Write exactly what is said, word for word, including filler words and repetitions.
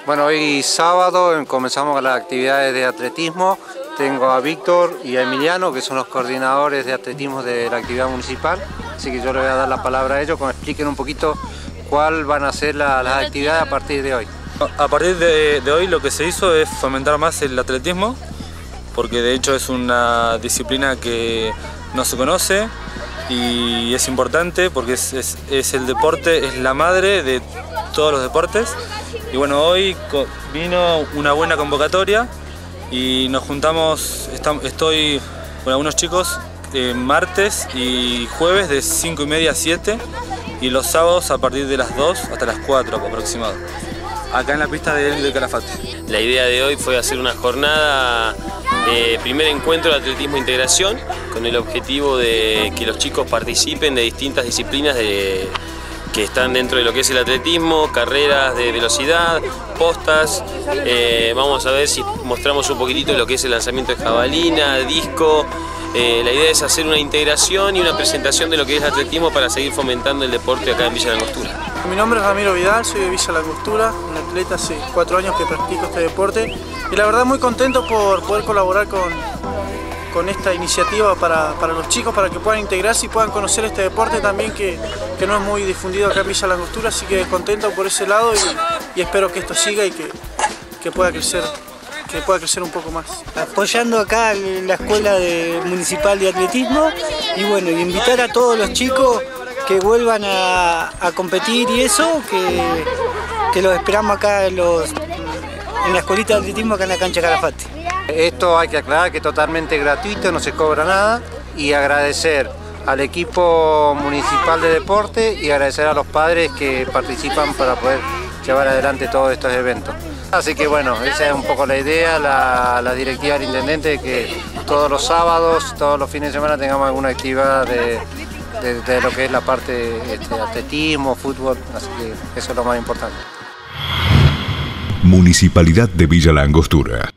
Bueno, hoy sábado comenzamos con las actividades de atletismo. Tengo a Víctor y a Emiliano, que son los coordinadores de atletismo de la actividad municipal. Así que yo les voy a dar la palabra a ellos, que me expliquen un poquito cuál van a ser la, las actividades a partir de hoy. A partir de, de hoy lo que se hizo es fomentar más el atletismo, porque de hecho es una disciplina que no se conoce y es importante porque es, es, es el deporte, es la madre de todos los deportes. Y bueno, hoy vino una buena convocatoria y nos juntamos, estoy con algunos chicos eh, martes y jueves de cinco y media a siete y los sábados a partir de las dos hasta las cuatro aproximado, acá en la pista de, de Calafate. La idea de hoy fue hacer una jornada, eh, primer encuentro de atletismo e integración, con el objetivo de que los chicos participen de distintas disciplinas de, que están dentro de lo que es el atletismo, carreras de velocidad, postas. Eh, vamos a ver si mostramos un poquitito lo que es el lanzamiento de jabalina, disco. Eh, la idea es hacer una integración y una presentación de lo que es el atletismo para seguir fomentando el deporte acá en Villa Langostura. Mi nombre es Ramiro Vidal, soy de Villa Langostura, un atleta hace cuatro años que practico este deporte y la verdad muy contento por poder colaborar con, con esta iniciativa para, para los chicos, para que puedan integrarse y puedan conocer este deporte también que, que no es muy difundido acá en Villa Langostura, así que contento por ese lado y, y espero que esto siga y que, que pueda crecer. que pueda crecer un poco más. Apoyando acá la Escuela de, Municipal de Atletismo y bueno, y invitar a todos los chicos que vuelvan a, a competir y eso, que, que los esperamos acá en, los, en la escuelita de atletismo acá en la cancha Calafate. Esto hay que aclarar que es totalmente gratuito, no se cobra nada, y agradecer al equipo municipal de deporte y agradecer a los padres que participan para poder llevar adelante todos estos eventos. Así que bueno, esa es un poco la idea, la, la directiva del intendente, que todos los sábados, todos los fines de semana tengamos alguna actividad de, de, de lo que es la parte este, atletismo, fútbol, así que eso es lo más importante. Municipalidad de Villa Langostura.